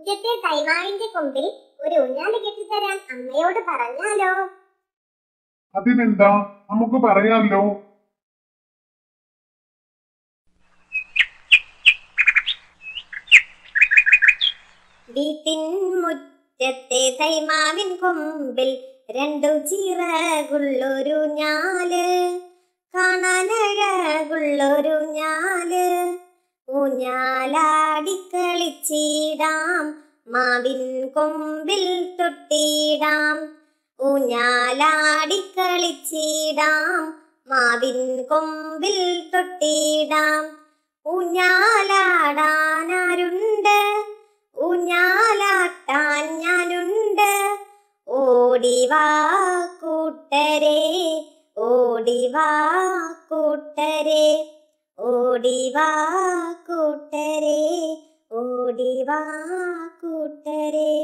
മുറ്റത്തെ തൈമാവിന്റെ കൊമ്പിൽ ഒരു ഊഞ്ഞാല് കെട്ടിത്തരാൻ അമ്മയോട് പറഞ്ഞാലോ? അതിനെന്താ, നമുക്ക് പറയാലോ. വീട്ടിൻ മുറ്റത്തെ തൈമാവിൻ കൊമ്പിൽ രണ്ടു ചിറകുള്ളൊരു ഞാല്, കാണാനഴകുള്ളൊരു ഞാല്. ഊഞ്ഞാലാടിക്കളിച്ചിടാം, മാവിൻ കൊമ്പിൽ തൊട്ടിടാം. ഊഞ്ഞാലാടിക്കളിച്ചിടാം, മാവിൻ കൊമ്പിൽ തൊട്ടിടാം. ഊഞ്ഞാലാടാനാരുണ്ട്, ഊഞ്ഞാലാട്ടാൻ ഞാനുണ്ട്. ഓടിവാ കൂട്ടരെ, ഓടിവാ കൂട്ടരെ, ഓടിവാ കൂട്ടരെ, ഓടിവാ കൂട്ടരെ.